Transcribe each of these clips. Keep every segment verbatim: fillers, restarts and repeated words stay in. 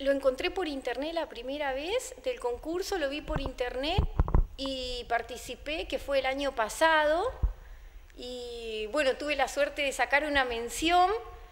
lo encontré por internet la primera vez del concurso, lo vi por internet y participé, que fue el año pasado, y bueno, tuve la suerte de sacar una mención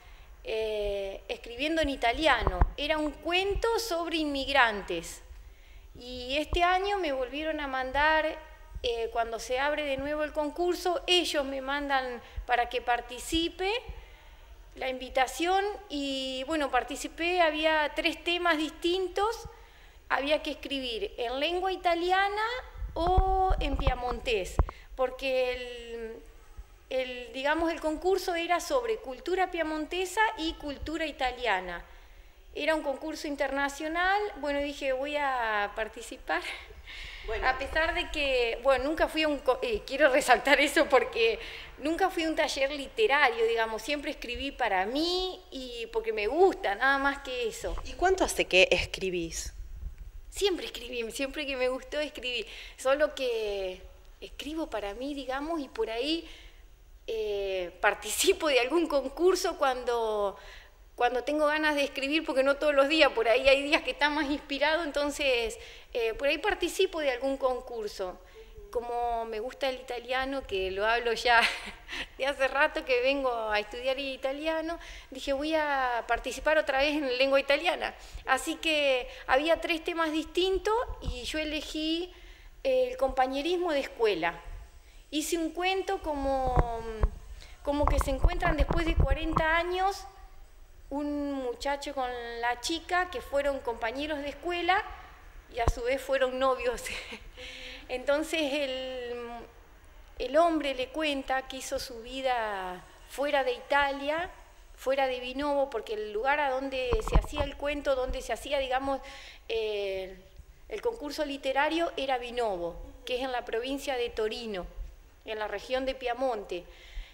eh, escribiendo en italiano. Era un cuento sobre inmigrantes, y este año me volvieron a mandar, eh, cuando se abre de nuevo el concurso, ellos me mandan para que participe, la invitación, y bueno, participé. Había tres temas distintos, había que escribir en lengua italiana o en piamontés, porque el, el, digamos, el concurso era sobre cultura piamontesa y cultura italiana. Era un concurso internacional. Bueno, dije, voy a participar. Bueno. A pesar de que, bueno, nunca fui a un, eh, quiero resaltar eso porque nunca fui a un taller literario, digamos, siempre escribí para mí y porque me gusta, nada más que eso. ¿Y cuánto hace que escribís? Siempre escribí, siempre que me gustó escribir, solo que escribo para mí, digamos, y por ahí eh, participo de algún concurso cuando... cuando tengo ganas de escribir, porque no todos los días, por ahí hay días que está más inspirado, entonces eh, por ahí participo de algún concurso. Como me gusta el italiano, que lo hablo ya de hace rato que vengo a estudiar italiano, dije voy a participar otra vez en lengua italiana. Así que había tres temas distintos y yo elegí el compañerismo de escuela. Hice un cuento como, como que se encuentran después de cuarenta años, un muchacho con la chica que fueron compañeros de escuela y a su vez fueron novios. Entonces el, el hombre le cuenta que hizo su vida fuera de Italia, fuera de Vinovo, porque el lugar a donde se hacía el cuento, donde se hacía, digamos, eh, el concurso literario era Vinovo, que es en la provincia de Torino, en la región de Piamonte.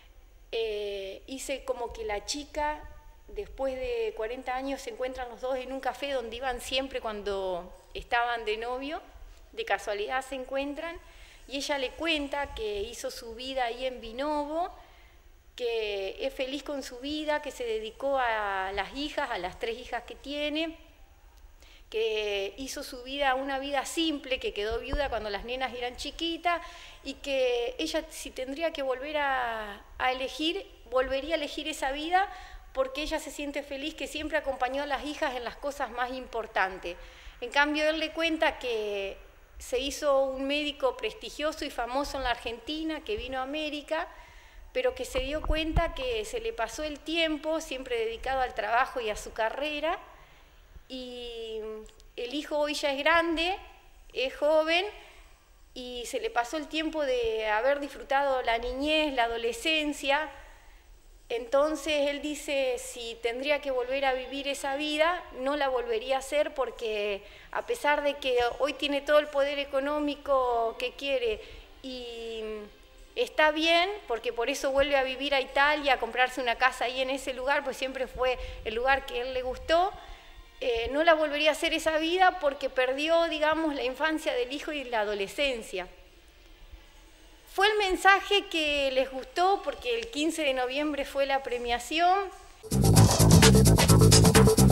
Eh, hice como que la chica... Después de cuarenta años se encuentran los dos en un café donde iban siempre cuando estaban de novio, de casualidad se encuentran, y ella le cuenta que hizo su vida ahí en Vinovo, que es feliz con su vida, que se dedicó a las hijas, a las tres hijas que tiene, que hizo su vida una vida simple, que quedó viuda cuando las nenas eran chiquitas, y que ella, si tendría que volver a, a elegir, volvería a elegir esa vida, porque ella se siente feliz, que siempre acompañó a las hijas en las cosas más importantes. En cambio, él le cuenta que se hizo un médico prestigioso y famoso en la Argentina, que vino a América, pero que se dio cuenta que se le pasó el tiempo, siempre dedicado al trabajo y a su carrera, y el hijo hoy ya es grande, es joven, y se le pasó el tiempo de haber disfrutado la niñez, la adolescencia. Entonces él dice, si tendría que volver a vivir esa vida, no la volvería a hacer, porque a pesar de que hoy tiene todo el poder económico que quiere y está bien, porque por eso vuelve a vivir a Italia, a comprarse una casa ahí en ese lugar, pues siempre fue el lugar que a él le gustó, eh, no la volvería a hacer esa vida porque perdió, digamos, la infancia del hijo y la adolescencia. Fue el mensaje que les gustó porque el quince de noviembre fue la premiación.